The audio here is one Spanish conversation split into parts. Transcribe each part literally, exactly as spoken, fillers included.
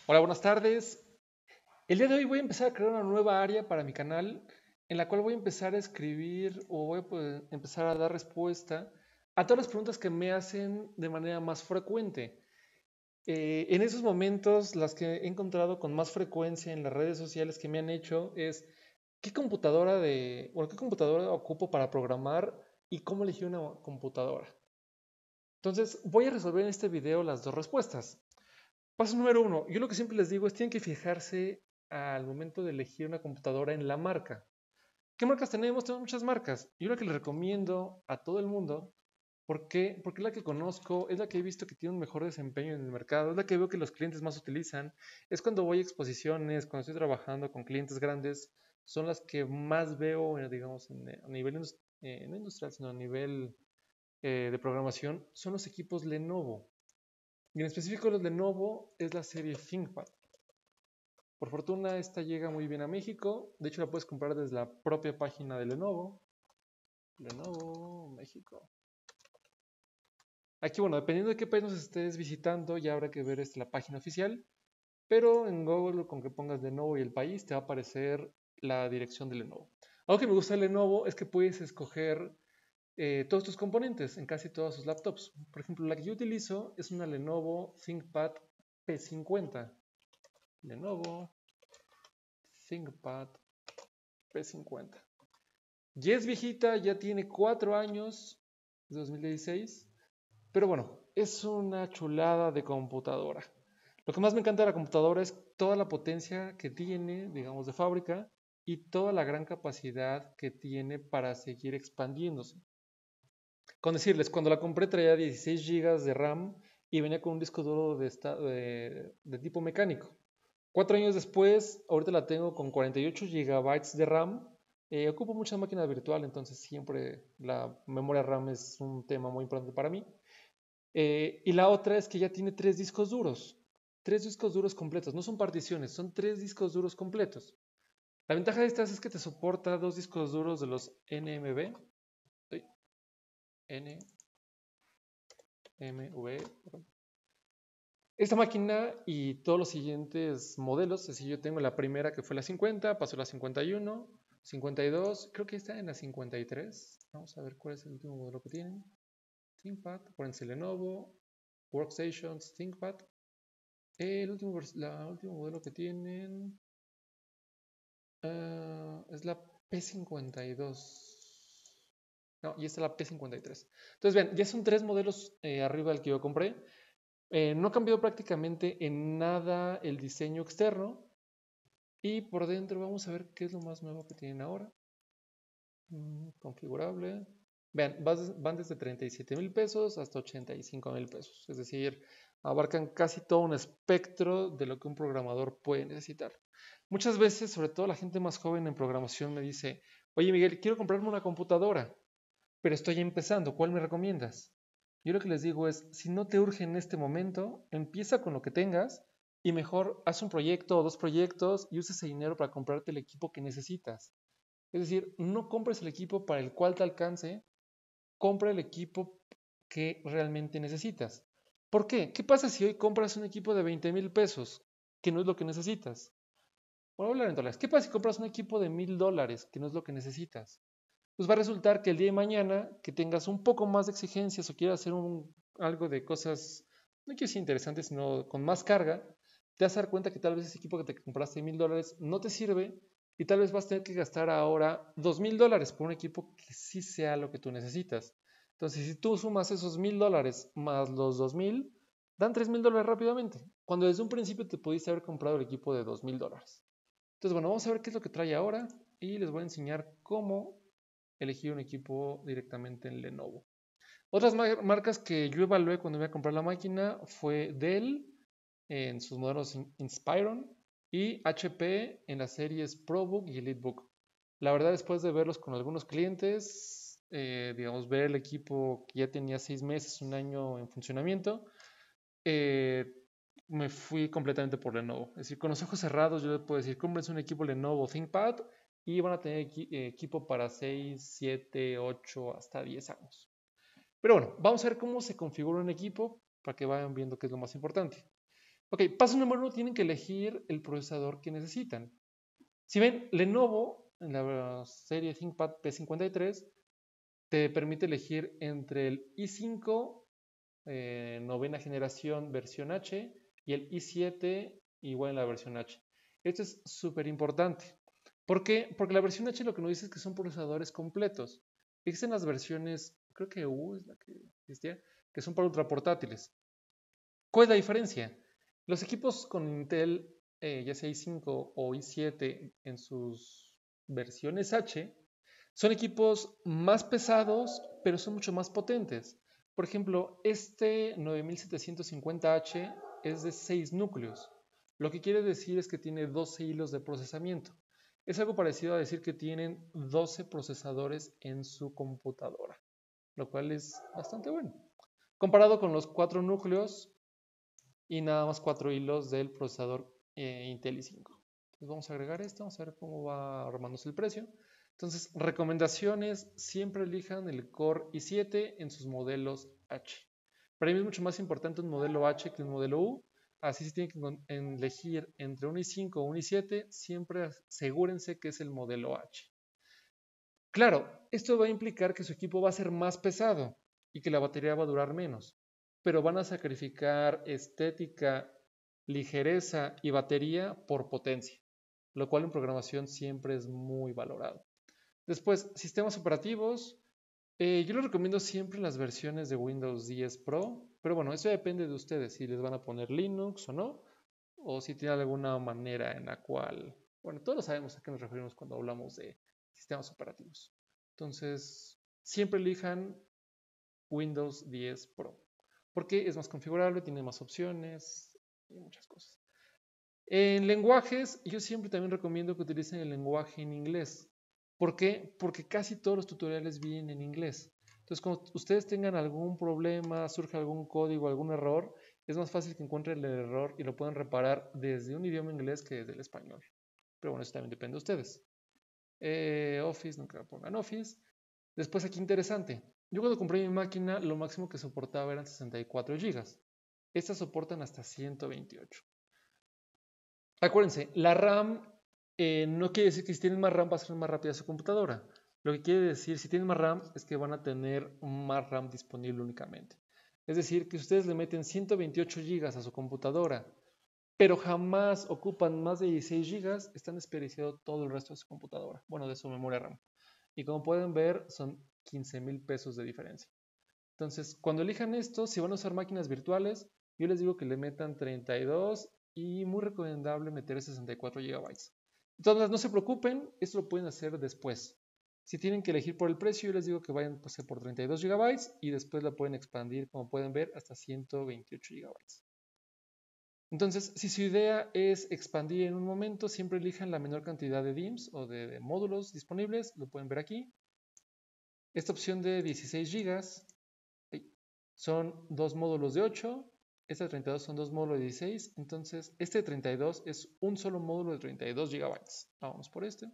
Hola, buenas tardes. El día de hoy voy a empezar a crear una nueva área para mi canal en la cual voy a empezar a escribir o voy a poder empezar a dar respuesta a todas las preguntas que me hacen de manera más frecuente. Eh, en esos momentos, las que he encontrado con más frecuencia en las redes sociales que me han hecho es ¿qué computadora de, bueno, qué computadora ocupo para programar y cómo elegir una computadora? Entonces, voy a resolver en este video las dos respuestas. Paso número uno. Yo lo que siempre les digo es tienen que fijarse al momento de elegir una computadora en la marca. ¿Qué marcas tenemos? Tenemos muchas marcas. Yo lo que les recomiendo a todo el mundo, ¿por qué? Porque es la que conozco, es la que he visto que tiene un mejor desempeño en el mercado, es la que veo que los clientes más utilizan. Es cuando voy a exposiciones, cuando estoy trabajando con clientes grandes, son las que más veo, eh, digamos, en, eh, a nivel indus- eh, no industrial, sino a nivel eh, de programación, son los equipos Lenovo. Y en específico los Lenovo es la serie ThinkPad. Por fortuna, esta llega muy bien a México. De hecho, la puedes comprar desde la propia página de Lenovo. Lenovo, México. Aquí, bueno, dependiendo de qué país nos estés visitando, ya habrá que ver este, la página oficial. Pero en Google, con que pongas Lenovo y el país, te va a aparecer la dirección de Lenovo. Algo que me gusta de Lenovo es que puedes escoger eh, todos tus componentes en casi todas sus laptops. Por ejemplo, la que yo utilizo es una Lenovo ThinkPad P cincuenta. Lenovo ThinkPad P cincuenta. Ya es viejita, ya tiene cuatro años, es dos mil dieciséis, pero bueno, es una chulada de computadora. Lo que más me encanta de la computadora es toda la potencia que tiene, digamos, de fábrica y toda la gran capacidad que tiene para seguir expandiéndose. Con decirles, cuando la compré traía dieciséis gigas de RAM y venía con un disco duro de, esta- de- de tipo mecánico. Cuatro años después, ahorita la tengo con cuarenta y ocho gigabytes de RAM. Eh, ocupo mucha máquina virtual, entonces siempre la memoria RAM es un tema muy importante para mí. Eh, y la otra es que ya tiene tres discos duros. Tres discos duros completos. No son particiones, son tres discos duros completos. La ventaja de estas es que te soporta dos discos duros de los N M V. N M V. Esta máquina y todos los siguientes modelos, es decir, yo tengo la primera que fue la cincuenta, pasó a la cincuenta y uno, cincuenta y dos, creo que está en la cincuenta y tres. Vamos a ver cuál es el último modelo que tienen. ThinkPad, pónganse Lenovo, Workstations, ThinkPad. El último, la último modelo que tienen uh, es la P cincuenta y dos. No, y esta es la P cincuenta y tres. Entonces, vean, ya son tres modelos eh, arriba del que yo compré. Eh, no ha cambiado prácticamente en nada el diseño externo. Y por dentro vamos a ver qué es lo más nuevo que tienen ahora. Mm, configurable. Vean, van desde treinta y siete mil pesos hasta ochenta y cinco mil pesos. Es decir, abarcan casi todo un espectro de lo que un programador puede necesitar. Muchas veces, sobre todo la gente más joven en programación me dice, oye Miguel, quiero comprarme una computadora, pero estoy empezando, ¿cuál me recomiendas? Yo lo que les digo es, si no te urge en este momento, empieza con lo que tengas y mejor haz un proyecto o dos proyectos y usa ese dinero para comprarte el equipo que necesitas. Es decir, no compres el equipo para el cual te alcance, compra el equipo que realmente necesitas. ¿Por qué? ¿Qué pasa si hoy compras un equipo de veinte mil pesos, que no es lo que necesitas? Bueno, hablar en dólares. ¿Qué pasa si compras un equipo de mil dólares, que no es lo que necesitas? Pues va a resultar que el día de mañana que tengas un poco más de exigencias o quieras hacer un, algo de cosas, no quiero decir interesantes, sino con más carga, te vas a dar cuenta que tal vez ese equipo que te compraste de mil dólares no te sirve y tal vez vas a tener que gastar ahora dos mil dólares por un equipo que sí sea lo que tú necesitas. Entonces, si tú sumas esos mil dólares más los dos mil, dan tres mil dólares rápidamente, cuando desde un principio te pudiste haber comprado el equipo de dos mil dólares. Entonces, bueno, vamos a ver qué es lo que trae ahora y les voy a enseñar cómo elegir un equipo directamente en Lenovo. Otras marcas que yo evalué cuando iba a comprar la máquina fue Dell en sus modelos Inspiron y H P en las series ProBook y EliteBook. La verdad, después de verlos con algunos clientes, eh, digamos, ver el equipo que ya tenía seis meses, un año en funcionamiento, eh, me fui completamente por Lenovo. Es decir, con los ojos cerrados yo les puedo decir, cómprense un equipo Lenovo ThinkPad y van a tener equi eh, equipo para seis, siete, ocho, hasta diez años. Pero bueno, vamos a ver cómo se configura un equipo para que vayan viendo qué es lo más importante. Ok, paso número uno, tienen que elegir el procesador que necesitan. Si ven, Lenovo, en la serie ThinkPad P cincuenta y tres, te permite elegir entre el i cinco, eh, novena generación, versión H, y el i siete, igual en la versión H. Esto es súper importante. ¿Por qué? Porque la versión H lo que nos dice es que son procesadores completos. Existen las versiones, creo que U es la que existía, que son para ultraportátiles. ¿Cuál es la diferencia? Los equipos con Intel, eh, ya sea i cinco o i siete en sus versiones H, son equipos más pesados, pero son mucho más potentes. Por ejemplo, este nueve mil setecientos cincuenta H es de seis núcleos. Lo que quiere decir es que tiene doce hilos de procesamiento. Es algo parecido a decir que tienen doce procesadores en su computadora, lo cual es bastante bueno. Comparado con los cuatro núcleos y nada más cuatro hilos del procesador eh, Intel i cinco. Entonces vamos a agregar esto, vamos a ver cómo va armándose el precio. Entonces, recomendaciones, siempre elijan el Core i siete en sus modelos H. Para mí es mucho más importante un modelo H que un modelo U. Así si tienen que elegir entre un i cinco o un i siete, siempre asegúrense que es el modelo H. Claro, esto va a implicar que su equipo va a ser más pesado y que la batería va a durar menos, pero van a sacrificar estética, ligereza y batería por potencia, lo cual en programación siempre es muy valorado. Después, sistemas operativos. Eh, yo les recomiendo siempre las versiones de Windows diez Pro, pero bueno, eso depende de ustedes, si les van a poner Linux o no, o si tienen alguna manera en la cual, bueno, todos sabemos a qué nos referimos cuando hablamos de sistemas operativos. Entonces, siempre elijan Windows diez Pro, porque es más configurable, tiene más opciones y muchas cosas. En lenguajes, yo siempre también recomiendo que utilicen el lenguaje en inglés. ¿Por qué? Porque casi todos los tutoriales vienen en inglés. Entonces, cuando ustedes tengan algún problema, surge algún código, algún error, es más fácil que encuentren el error y lo puedan reparar desde un idioma inglés que desde el español. Pero bueno, eso también depende de ustedes. Eh, Office, nunca pongan Office. Después aquí interesante. Yo cuando compré mi máquina, lo máximo que soportaba eran sesenta y cuatro gigas. Estas soportan hasta ciento veintiocho. Acuérdense, la RAM eh, no quiere decir que si tienen más RAM va a ser más rápida su computadora. Lo que quiere decir, si tienen más RAM, es que van a tener más RAM disponible únicamente. Es decir, que si ustedes le meten ciento veintiocho gigas a su computadora, pero jamás ocupan más de dieciséis gigas, están desperdiciando todo el resto de su computadora. Bueno, de su memoria RAM. Y como pueden ver, son quince mil pesos de diferencia. Entonces, cuando elijan esto, si van a usar máquinas virtuales, yo les digo que le metan treinta y dos y muy recomendable meter sesenta y cuatro gigabytes. Entonces, no se preocupen, esto lo pueden hacer después. Si tienen que elegir por el precio, yo les digo que vayan pues, por treinta y dos gigabytes y después la pueden expandir, como pueden ver, hasta ciento veintiocho gigabytes. Entonces, si su idea es expandir en un momento, siempre elijan la menor cantidad de D I Ms o de, de módulos disponibles, lo pueden ver aquí. Esta opción de dieciséis gigas son dos módulos de ocho, este de treinta y dos son dos módulos de dieciséis, entonces este de treinta y dos es un solo módulo de treinta y dos gigabytes. Vamos por este.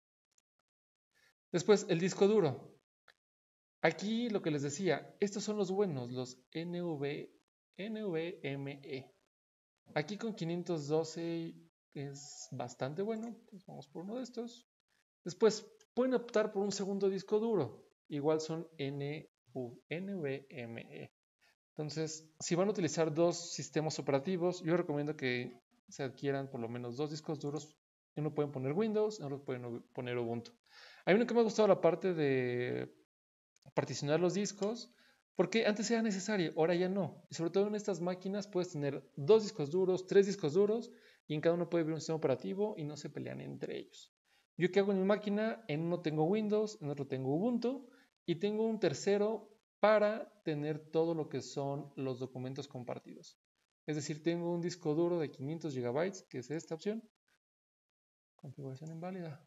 Después, el disco duro. Aquí lo que les decía, estos son los buenos, los N V, NVMe. Aquí con quinientos doce es bastante bueno, entonces vamos por uno de estos. Después, pueden optar por un segundo disco duro, igual son N NVMe. Entonces, si van a utilizar dos sistemas operativos, yo recomiendo que se adquieran por lo menos dos discos duros. Uno pueden poner Windows, otro pueden poner Ubuntu. A mí nunca me ha gustado la parte de particionar los discos, porque antes era necesario, ahora ya no. Y sobre todo en estas máquinas puedes tener dos discos duros, tres discos duros, y en cada uno puede haber un sistema operativo y no se pelean entre ellos. Yo qué hago en mi máquina, en uno tengo Windows, en otro tengo Ubuntu, y tengo un tercero para tener todo lo que son los documentos compartidos. Es decir, tengo un disco duro de quinientos gigabytes, que es esta opción. Configuración inválida.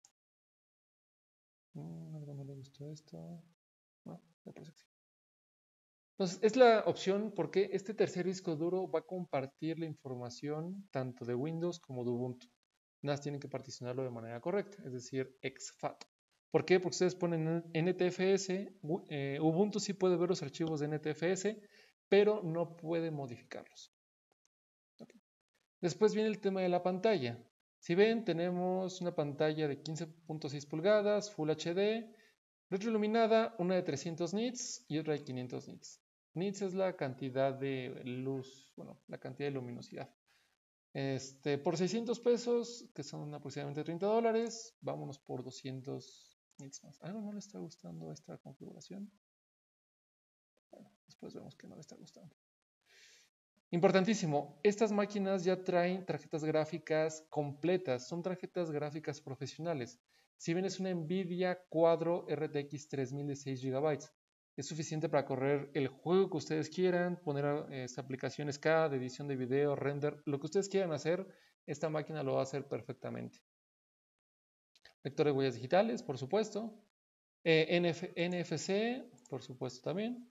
Mm, algo no le gustó esto. No, me parece que sí. Entonces, es la opción porque este tercer disco duro va a compartir la información tanto de Windows como de Ubuntu. Nada más tienen que particionarlo de manera correcta, es decir, exFAT. ¿Por qué? Porque ustedes ponen N T F S, eh, Ubuntu sí puede ver los archivos de N T F S, pero no puede modificarlos. Okay. Después viene el tema de la pantalla. Si ven, tenemos una pantalla de quince punto seis pulgadas, Full H D, retroiluminada, una de trescientos nits y otra de quinientos nits. Nits es la cantidad de luz, bueno, la cantidad de luminosidad. Este, por seiscientos pesos, que son aproximadamente treinta dólares, vámonos por doscientos nits más. ¿Algo no le está gustando esta configuración? Bueno, después vemos que no le está gustando. Importantísimo, estas máquinas ya traen tarjetas gráficas completas, son tarjetas gráficas profesionales. Si bien es una Nvidia Quadro R T X tres mil de seis gigabytes, es suficiente para correr el juego que ustedes quieran, poner eh, aplicaciones K de edición de video, render, lo que ustedes quieran hacer, esta máquina lo va a hacer perfectamente. Lector de huellas digitales, por supuesto. Eh, N F C, por supuesto también.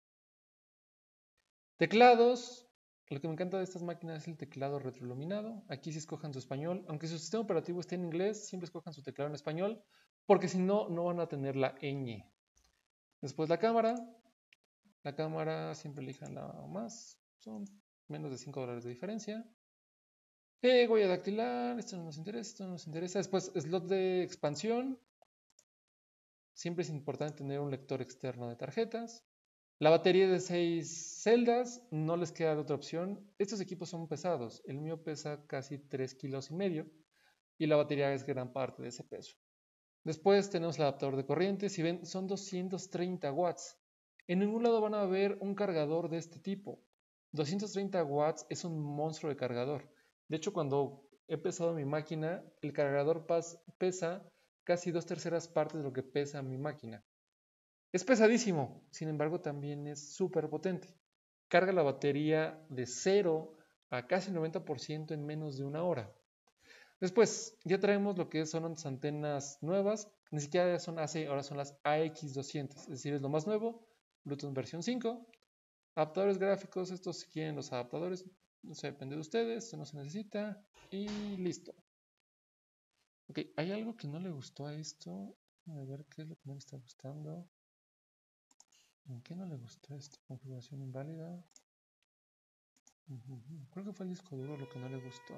Teclados. Lo que me encanta de estas máquinas es el teclado retroiluminado. Aquí sí escojan su español. Aunque su sistema operativo esté en inglés, siempre escojan su teclado en español, porque si no, no van a tener la ñ. Después la cámara. La cámara siempre elijan la más. Son menos de cinco dólares de diferencia. Eh, huella dactilar. Esto no nos interesa, esto no nos interesa. Después, slot de expansión. Siempre es importante tener un lector externo de tarjetas. La batería de seis celdas, no les queda de otra opción. Estos equipos son pesados. El mío pesa casi tres kilos y medio y la batería es gran parte de ese peso. Después tenemos el adaptador de corriente. Si ven, son doscientos treinta watts. En ningún lado van a ver un cargador de este tipo. doscientos treinta watts es un monstruo de cargador. De hecho, cuando he pesado mi máquina, el cargador pesa casi dos terceras partes de lo que pesa mi máquina. Es pesadísimo, sin embargo también es súper potente. Carga la batería de cero a casi noventa por ciento en menos de una hora. Después, ya traemos lo que son las antenas nuevas. Ni siquiera son A C, ahora son las A X doscientos. Es decir, es lo más nuevo. Bluetooth versión cinco. Adaptadores gráficos, estos si quieren los adaptadores. No sé, depende de ustedes, esto no se necesita. Y listo. Ok, ¿hay algo que no le gustó a esto? A ver qué es lo que no le está gustando. ¿En qué no le gustó esta configuración inválida? Uh-huh. Creo que fue el disco duro lo que no le gustó.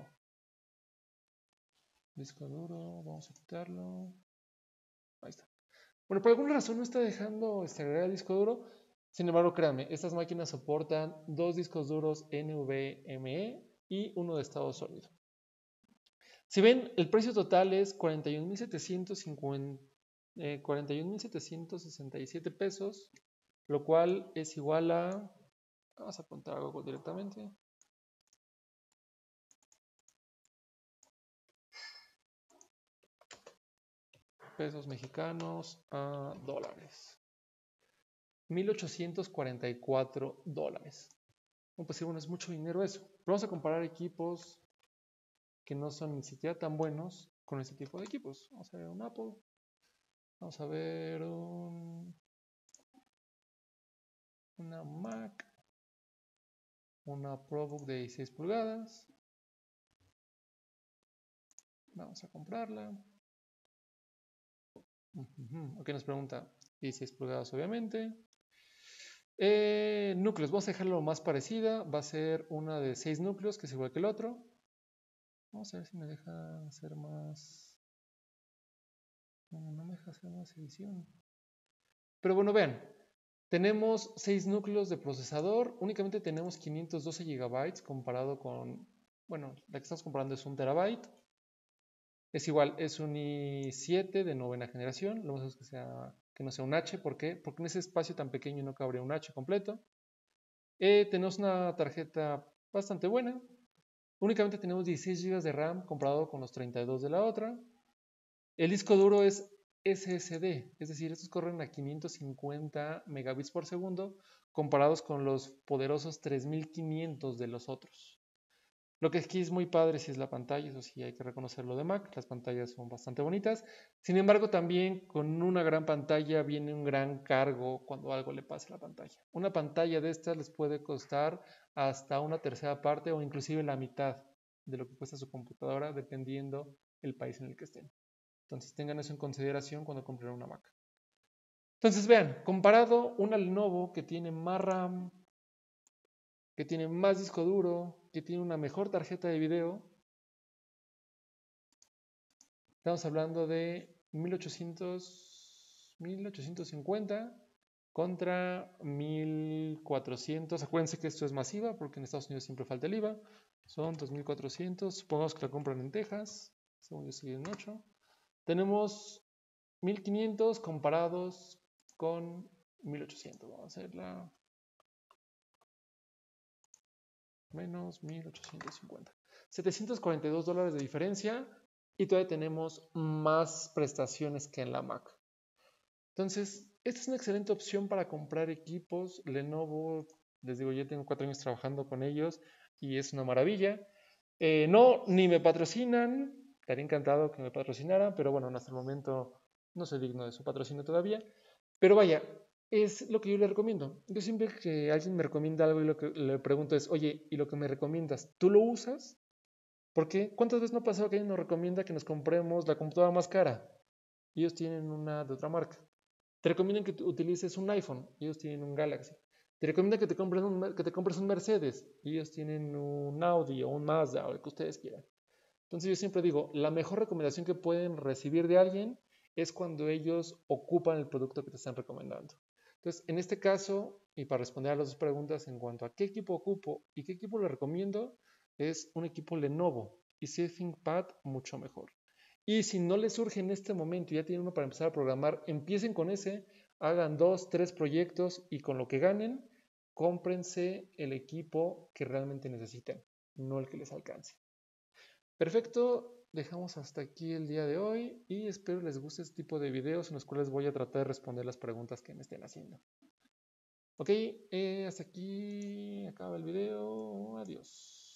Disco duro, vamos a quitarlo. Ahí está. Bueno, por alguna razón no está dejando agregar el disco duro. Sin embargo, créanme, estas máquinas soportan dos discos duros NVMe y uno de estado sólido. Si ven, el precio total es cuarenta y un mil setecientos sesenta y siete pesos, lo cual es igual a... Vamos a apuntar algo directamente. Pesos mexicanos a dólares. mil ochocientos cuarenta y cuatro dólares. Bueno, pues sí, bueno, es mucho dinero eso. Pero vamos a comparar equipos que no son ni siquiera tan buenos con este tipo de equipos. Vamos a ver un Apple. Vamos a ver un, una Mac. Una ProBook de dieciséis pulgadas. Vamos a comprarla. Uh-huh. Ok, nos pregunta dieciséis pulgadas, obviamente. Eh, núcleos, vamos a dejarlo lo más parecida. Va a ser una de seis núcleos, que es igual que el otro. Vamos a ver si me deja hacer más. No, no me deja hacer más edición. Pero bueno, vean. Tenemos seis núcleos de procesador. Únicamente tenemos quinientos doce gigabytes comparado con. Bueno, la que estamos comparando es un terabyte. Es igual, es un i siete de novena generación. Lo más es que, sea, que no sea un H. ¿Por qué? Porque en ese espacio tan pequeño no cabría un H completo. Eh, tenemos una tarjeta bastante buena. Únicamente tenemos dieciséis gigabytes de RAM comparado con los treinta y dos de la otra. El disco duro es S S D, es decir, estos corren a quinientos cincuenta megabits por segundo comparados con los poderosos tres mil quinientos de los otros. Lo que aquí es muy padre si es la pantalla, eso sí hay que reconocerlo de Mac, las pantallas son bastante bonitas. Sin embargo, también con una gran pantalla viene un gran cargo cuando algo le pase a la pantalla. Una pantalla de estas les puede costar hasta una tercera parte o inclusive la mitad de lo que cuesta su computadora, dependiendo el país en el que estén. Entonces tengan eso en consideración cuando compren una Mac. Entonces vean, comparado una Lenovo que tiene más RAM, que tiene más disco duro, que tiene una mejor tarjeta de video. Estamos hablando de mil ochocientos, mil ochocientos cincuenta contra mil cuatrocientos. Acuérdense que esto es masiva porque en Estados Unidos siempre falta el I V A. Son dos mil cuatrocientos. Supongamos que la compran en Texas. Según yo sigue en ocho. Tenemos mil quinientos comparados con mil ochocientos. Vamos a hacerla menos mil ochocientos cincuenta. setecientos cuarenta y dos dólares de diferencia y todavía tenemos más prestaciones que en la Mac. Entonces, esta es una excelente opción para comprar equipos. Lenovo, les digo, yo tengo cuatro años trabajando con ellos y es una maravilla. Eh, no, ni me patrocinan. Estaría encantado que me patrocinaran, pero bueno, hasta el momento no soy digno de su patrocinio todavía. Pero vaya, es lo que yo le recomiendo. Yo siempre que alguien me recomienda algo y lo que le pregunto es, oye, ¿y lo que me recomiendas, tú lo usas? Porque ¿cuántas veces no ha pasado que alguien nos recomienda que nos compremos la computadora más cara? Y ellos tienen una de otra marca. Te recomiendan que utilices un iPhone y ellos tienen un Galaxy. Te recomiendan que te, compres un, que te compres un Mercedes y ellos tienen un Audi o un Mazda o el que ustedes quieran. Entonces yo siempre digo, la mejor recomendación que pueden recibir de alguien es cuando ellos ocupan el producto que te están recomendando. Entonces, en este caso, y para responder a las dos preguntas en cuanto a qué equipo ocupo y qué equipo le recomiendo, es un equipo Lenovo y si es ThinkPad, mucho mejor. Y si no les surge en este momento y ya tienen uno para empezar a programar, empiecen con ese, hagan dos, tres proyectos y con lo que ganen, cómprense el equipo que realmente necesiten, no el que les alcance. Perfecto, dejamos hasta aquí el día de hoy y espero les guste este tipo de videos en los cuales voy a tratar de responder las preguntas que me estén haciendo. Ok, eh, hasta aquí acaba el video, adiós.